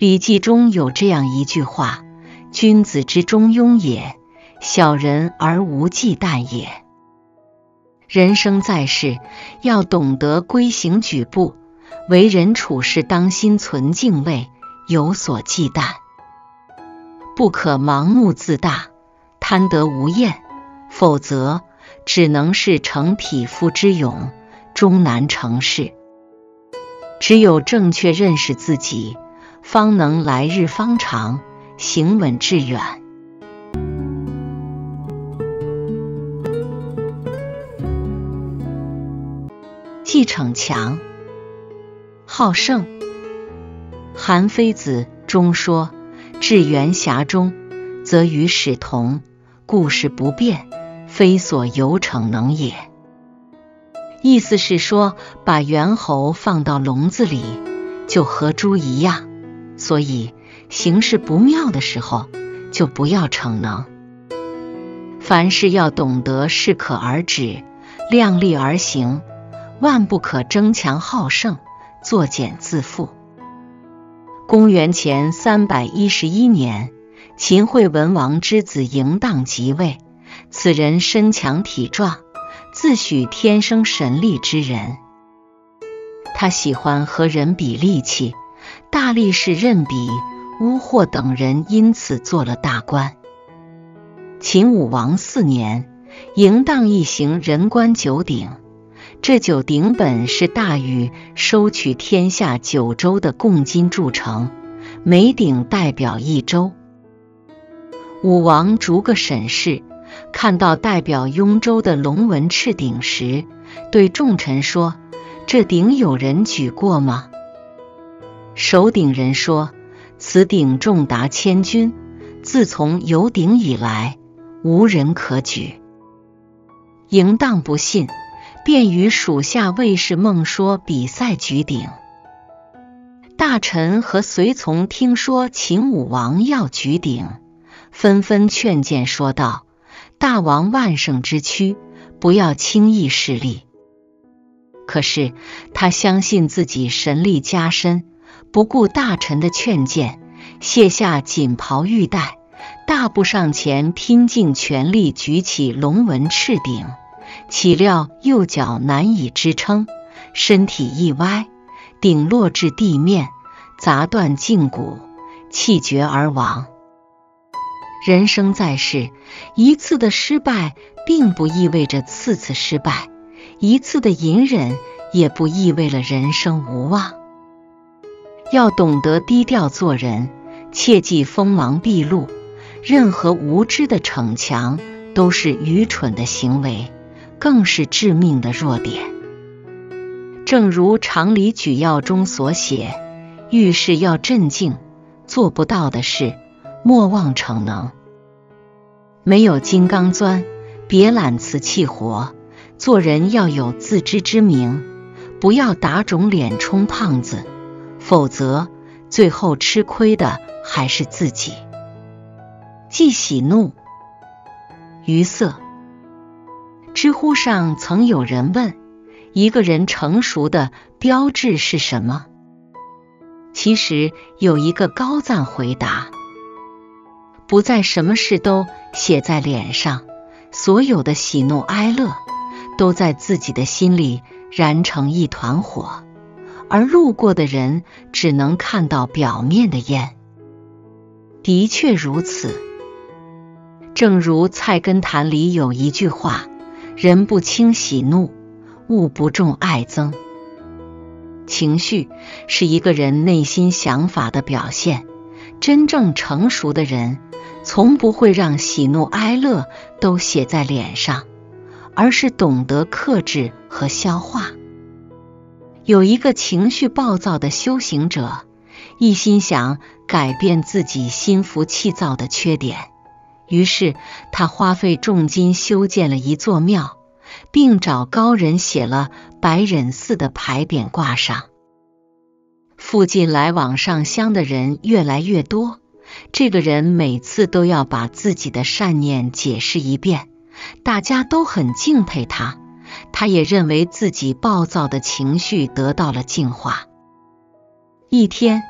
笔记中有这样一句话：君子之中庸也，小人而无忌惮也。人生在世，要懂得规行矩步，为人处事当心存敬畏，有所忌惮，不可盲目自大，贪得无厌，否则只能是成匹夫之勇，终难成事。只有正确认识自己，方能来日方长，行稳致远。继承强，好胜。韩非子中说：至元匣中，则与始同，故事不变，非所有逞能也。意思是说，把猿猴放到笼子里，就和猪一样，所以行事不妙的时候，就不要逞能。凡事要懂得适可而止，量力而行，万不可争强好胜，作茧自缚。公元前311年，秦惠文王之子嬴荡即位，此人身强体壮，自诩天生神力之人。他喜欢和人比力气，大力士任比、乌霍等人因此做了大官。秦武王4年，嬴荡一行人冠9鼎，这9鼎本是大禹收取天下9州的贡金铸成，每鼎代表1州。武王逐个审视，看到代表雍州的龙纹赤鼎时，对众臣说：这鼎有人举过吗？守鼎人说：此鼎重达1000钧，自从有鼎以来，无人可举。嬴荡不信，便与属下卫士孟说比赛举鼎。大臣和随从听说秦武王要举鼎，纷纷劝谏说道：大王万圣之躯，不要轻易试力。可是他相信自己神力加身，不顾大臣的劝谏，卸下锦袍玉带，大步上前，拼尽全力举起龙纹赤鼎。岂料右脚难以支撑，身体一歪，鼎落至地面，砸断胫骨，气绝而亡。人生在世，一次的失败并不意味着次次失败，一次的隐忍也不意味着人生无望。要懂得低调做人，切忌锋芒毕露，任何无知的逞强都是愚蠢的行为，更是致命的弱点。正如常理举要中所写，遇事要镇静，做不到的事莫妄逞能。没有金刚钻，别揽瓷器活。做人要有自知之明，不要打肿脸充胖子，否则最后吃亏的还是自己。忌喜怒。于色。知乎上曾有人问，一个人成熟的标志是什么？其实有一个高赞回答：不在什么事都写在脸上，所有的喜怒哀乐都在自己的心里燃成一团火，而路过的人只能看到表面的烟。的确如此，正如《菜根谭》里有一句话：人不轻喜怒，物不重爱憎。情绪是一个人内心想法的表现，真正成熟的人从不会让喜怒哀乐都写在脸上，而是懂得克制和消化。有一个情绪暴躁的修行者，一心想改变自己心浮气躁的缺点，于是他花费重金修建了一座庙，并找高人写了白忍寺的牌匾挂上。附近来往上香的人越来越多，这个人每次都要把自己的善念解释一遍，大家都很敬佩他，他也认为自己暴躁的情绪得到了净化。一天，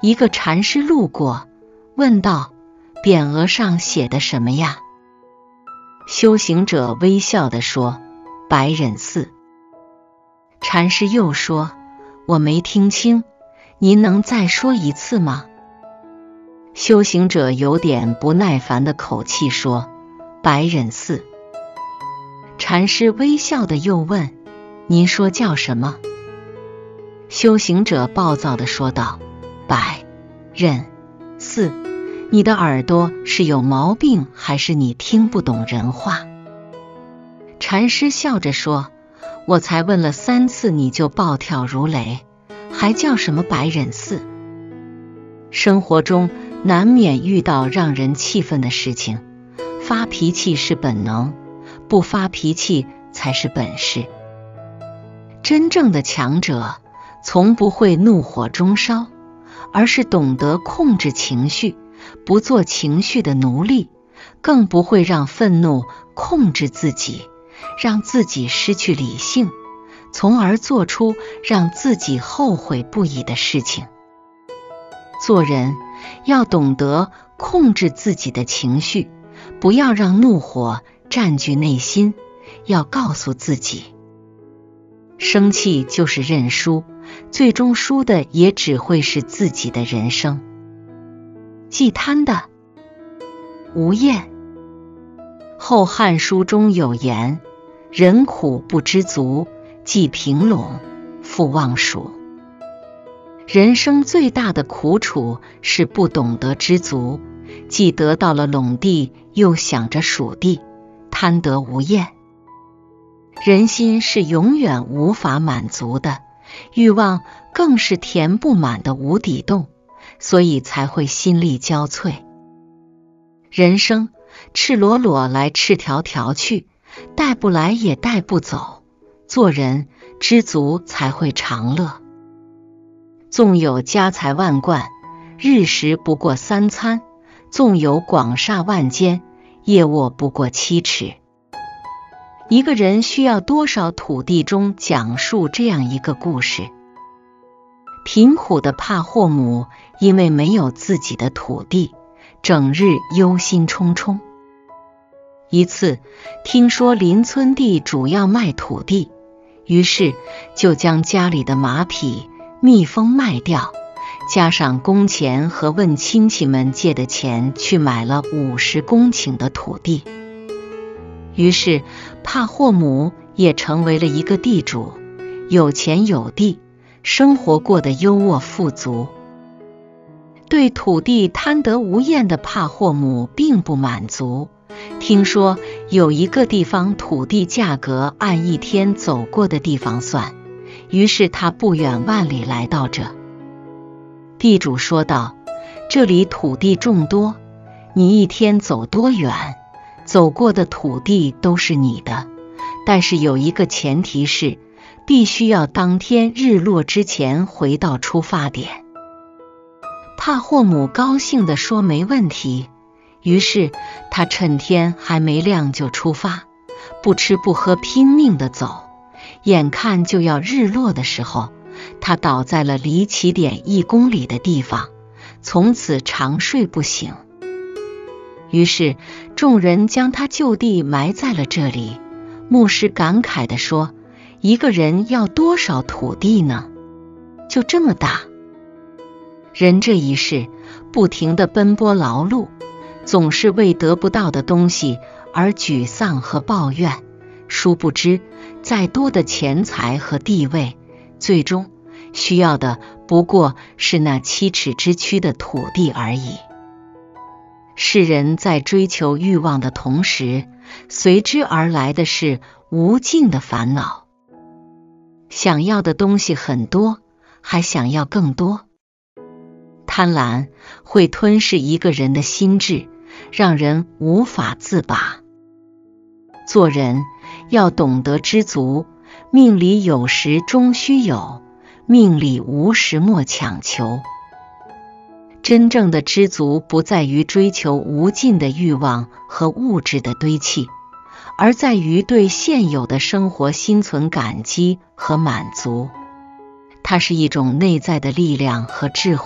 一个禅师路过，问道：匾额上写的什么呀？修行者微笑地说：白忍寺。禅师又说：我没听清，您能再说一次吗？修行者有点不耐烦的口气说：白忍寺。禅师微笑的又问：您说叫什么？修行者暴躁地说道：白忍寺。你的耳朵是有毛病，还是你听不懂人话？禅师笑着说：我才问了3次你就暴跳如雷，还叫什么白忍寺？生活中难免遇到让人气愤的事情，发脾气是本能，不发脾气才是本事。真正的强者从不会怒火中烧，而是懂得控制情绪，不做情绪的奴隶，更不会让愤怒控制自己，让自己失去理性，从而做出让自己后悔不已的事情。做人要懂得控制自己的情绪，不要让怒火占据内心，要告诉自己，生气就是认输，最终输的也只会是自己的人生。忌贪的吴厌。后汉书中有言：人苦不知足，既平拢，复忘蜀。人生最大的苦楚是不懂得知足，既得到了陇地，又想着蜀地，贪得无厌。人心是永远无法满足的，欲望更是填不满的无底洞，所以才会心力交瘁。人生赤裸裸来，赤条条去，带不来也带不走。做人知足才会长乐。纵有家财万贯，日食不过3餐；纵有广厦万间，夜卧不过7尺。一个人需要多少土地中讲述这样一个故事：贫苦的帕霍姆因为没有自己的土地，整日忧心忡忡。一次听说邻村地主要卖土地，于是就将家里的马匹、蜜蜂卖掉，加上工钱和问亲戚们借的钱，去买了50公顷的土地。于是帕霍姆也成为了一个地主，有钱有地，生活过得优渥富足。对土地贪得无厌的帕霍姆并不满足，听说有一个地方土地价格按1天走过的地方算，于是他不远万里来到这。地主说道：这里土地众多，你1天走多远，走过的土地都是你的，但是有一个前提是，必须要当天日落之前回到出发点。帕霍姆高兴地说没问题，于是他趁天还没亮就出发，不吃不喝拼命地走。眼看就要日落的时候，他倒在了离起点1公里的地方，从此长睡不醒。于是众人将他就地埋在了这里。牧师感慨地说：一个人要多少土地呢？就这么大。人这一世不停地奔波劳碌，总是为得不到的东西而沮丧和抱怨，殊不知再多的钱财和地位，最终需要的不过是那7尺之躯的土地而已。世人在追求欲望的同时，随之而来的是无尽的烦恼。想要的东西很多，还想要更多。贪婪会吞噬一个人的心智，让人无法自拔。做人要懂得知足，命里有时终须有，命里无时莫强求。真正的知足不在于追求无尽的欲望和物质的堆砌，而在于对现有的生活心存感激和满足。它是一种内在的力量和智慧，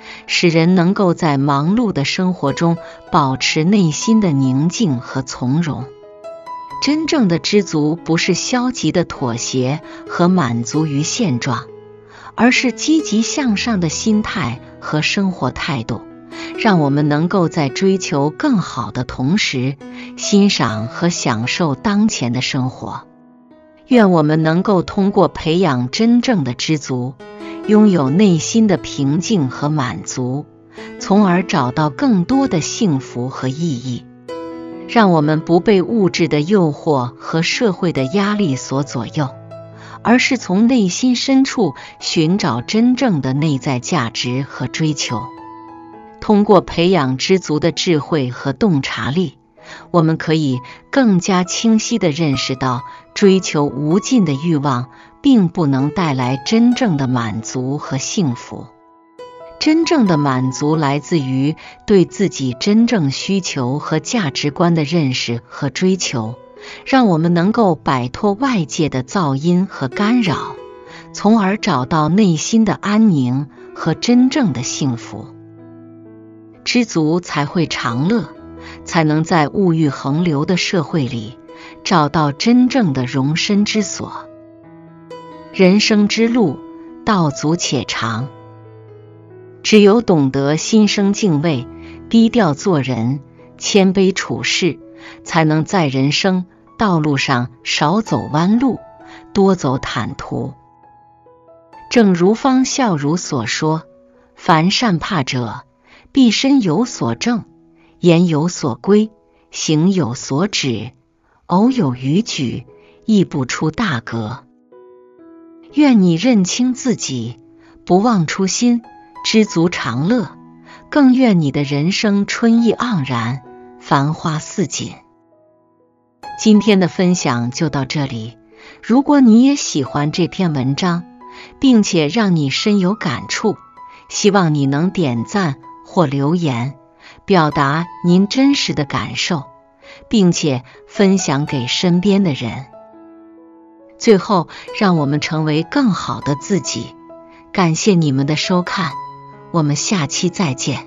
使人能够在忙碌的生活中保持内心的宁静和从容。真正的知足不是消极的妥协和满足于现状，而是积极向上的心态和生活态度，让我们能够在追求更好的同时，欣赏和享受当前的生活。愿我们能够通过培养真正的知足，拥有内心的平静和满足，从而找到更多的幸福和意义。让我们不被物质的诱惑和社会的压力所左右，而是从内心深处寻找真正的内在价值和追求。通过培养知足的智慧和洞察力，我们可以更加清晰地认识到，追求无尽的欲望并不能带来真正的满足和幸福。真正的满足来自于对自己真正需求和价值观的认识和追求，让我们能够摆脱外界的噪音和干扰，从而找到内心的安宁和真正的幸福。知足才会长乐，才能在物欲横流的社会里找到真正的容身之所。人生之路，道阻且长。只有懂得心生敬畏，低调做人，谦卑处事，才能在人生道路上少走弯路，多走坦途。正如方孝孺所说，凡善怕者，必身有所正，言有所归，行有所止，偶有逾矩，亦不出大格。愿你认清自己，不忘初心，知足常乐，更愿你的人生春意盎然，繁花似锦。今天的分享就到这里，如果你也喜欢这篇文章，并且让你深有感触，希望你能点赞或留言，表达您真实的感受，并且分享给身边的人。最后，让我们成为更好的自己。感谢你们的收看，我们下期再见。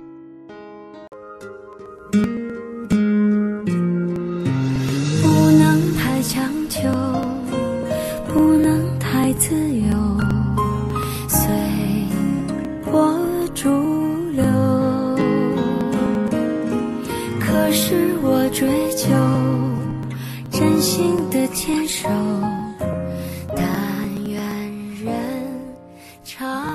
不能太强求，不能太自由，随波逐流。可是我追求真心的坚守，但愿人长